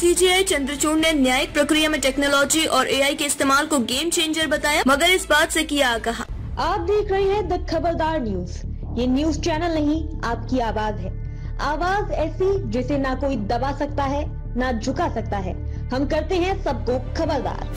CJI Chandrachud ने न्यायिक प्रक्रिया में टेक्नोलॉजी और एआई के इस्तेमाल को गेम चेंजर बताया, मगर इस बात से किया आगाह। आप देख रहे हैं द खबरदार न्यूज। ये न्यूज चैनल नहीं, आपकी आवाज है। आवाज ऐसी जिसे ना कोई दबा सकता है, ना झुका सकता है। हम करते हैं सबको खबरदार।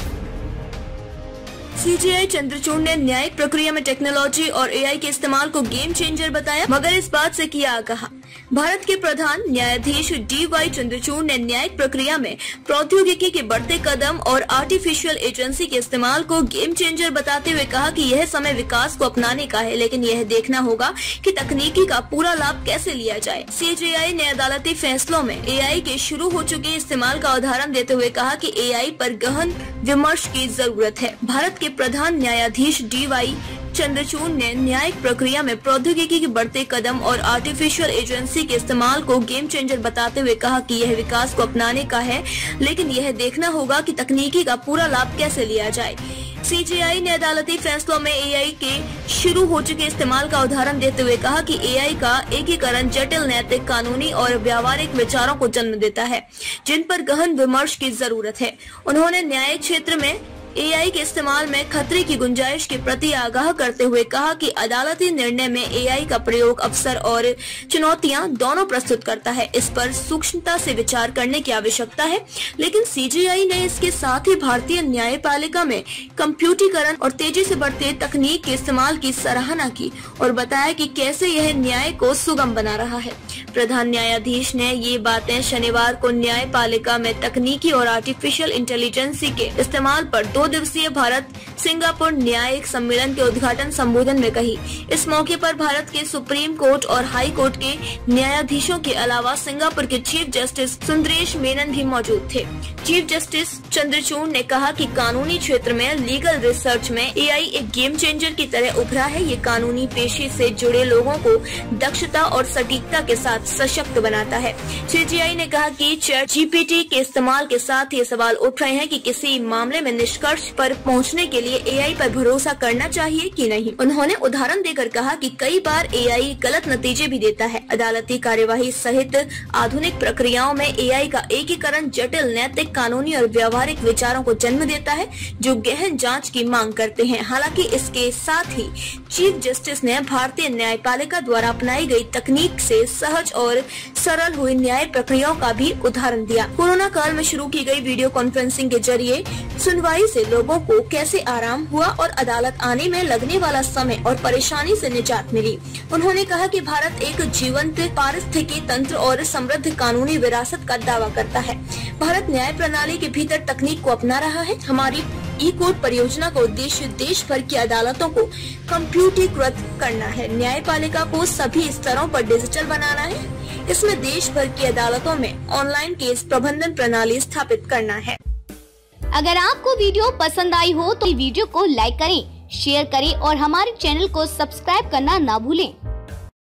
सीजेआई चंद्रचूड़ ने न्यायिक प्रक्रिया में टेक्नोलॉजी और एआई के इस्तेमाल को गेम चेंजर बताया, मगर इस बात से किया आगाह। भारत के प्रधान न्यायाधीश DY चंद्रचूड़ ने न्यायिक प्रक्रिया में प्रौद्योगिकी के बढ़ते कदम और आर्टिफिशियल इंटेलिजेंस के इस्तेमाल को गेम चेंजर बताते हुए कहा कि यह समय विकास को अपनाने का है, लेकिन यह देखना होगा कि तकनीकी का पूरा लाभ कैसे लिया जाए। सीजेआई ने अदालती फैसलों में एआई के शुरू हो चुके इस्तेमाल का उदाहरण देते हुए कहा कि एआई पर गहन विमर्श की जरूरत है। भारत के प्रधान न्यायाधीश DY चंद्रचूड़ ने न्यायिक प्रक्रिया में प्रौद्योगिकी के बढ़ते कदम और आर्टिफिशियल इंटेलिजेंस के इस्तेमाल को गेम चेंजर बताते हुए कहा कि यह विकास को अपनाने का है, लेकिन यह देखना होगा कि तकनीकी का पूरा लाभ कैसे लिया जाए। सीजेआई ने अदालती फैसलों में एआई के शुरू हो चुके इस्तेमाल का उदाहरण देते हुए कहा कि एआई का एकीकरण जटिल नैतिक, कानूनी और व्यावहारिक विचारों को जन्म देता है, जिन पर गहन विमर्श की जरूरत है। उन्होंने न्यायिक क्षेत्र में एआई के इस्तेमाल में खतरे की गुंजाइश के प्रति आगाह करते हुए कहा कि अदालती निर्णय में एआई का प्रयोग अवसर और चुनौतियां दोनों प्रस्तुत करता है। इस पर सूक्ष्मता से विचार करने की आवश्यकता है, लेकिन सीजेआई ने इसके साथ ही भारतीय न्यायपालिका में कंप्यूटरीकरण और तेजी से बढ़ते तकनीक के इस्तेमाल की सराहना की और बताया कि कैसे यह न्याय को सुगम बना रहा है। प्रधान न्यायाधीश ने ये बातें शनिवार को न्यायपालिका में तकनीकी और आर्टिफिशियल इंटेलिजेंस के इस्तेमाल पर 2 दिवसीय भारत सिंगापुर न्यायिक सम्मेलन के उद्घाटन संबोधन में कही। इस मौके पर भारत के सुप्रीम कोर्ट और हाई कोर्ट के न्यायाधीशों के अलावा सिंगापुर के चीफ जस्टिस सुंदरेश मेनन भी मौजूद थे। चीफ जस्टिस चंद्रचूड़ ने कहा कि कानूनी क्षेत्र में लीगल रिसर्च में एआई एक गेम चेंजर की तरह उभरा है। ये कानूनी पेशे से जुड़े लोगों को दक्षता और सटीकता के साथ सशक्त बनाता है। सीजेआई ने कहा कि ChatGPT के इस्तेमाल के साथ ये सवाल उठ रहे हैं कि किसी मामले में निष्कर्ष पर पहुंचने के लिए एआई पर भरोसा करना चाहिए कि नहीं। उन्होंने उदाहरण देकर कहा कि कई बार एआई गलत नतीजे भी देता है। अदालती कार्यवाही सहित आधुनिक प्रक्रियाओं में एआई का एकीकरण जटिल नैतिक, कानूनी और व्यावहारिक विचारों को जन्म देता है, जो गहन जांच की मांग करते हैं। हालांकि इसके साथ ही चीफ जस्टिस ने भारतीय न्यायपालिका द्वारा अपनाई गई तकनीक से सहज और सरल हुई न्याय प्रक्रियाओं का भी उदाहरण दिया। कोरोना काल में शुरू की गई वीडियो कॉन्फ्रेंसिंग के जरिए सुनवाई से लोगों को कैसे आराम हुआ और अदालत आने में लगने वाला समय और परेशानी से निजात मिली। उन्होंने कहा कि भारत एक जीवंत पारिस्थितिकी तंत्र और समृद्ध कानूनी विरासत का दावा करता है। भारत न्याय प्रणाली के भीतर तकनीक को अपना रहा है। हमारी ई-कोर्ट परियोजना का उद्देश्य देश भर की अदालतों को कंप्यूटरीकृत करना है, न्यायपालिका को सभी स्तरों पर डिजिटल बनाना है। इसमें देश भर की अदालतों में ऑनलाइन केस प्रबंधन प्रणाली स्थापित करना है। अगर आपको वीडियो पसंद आई हो तो वीडियो को लाइक करें, शेयर करें और हमारे चैनल को सब्सक्राइब करना ना भूलें।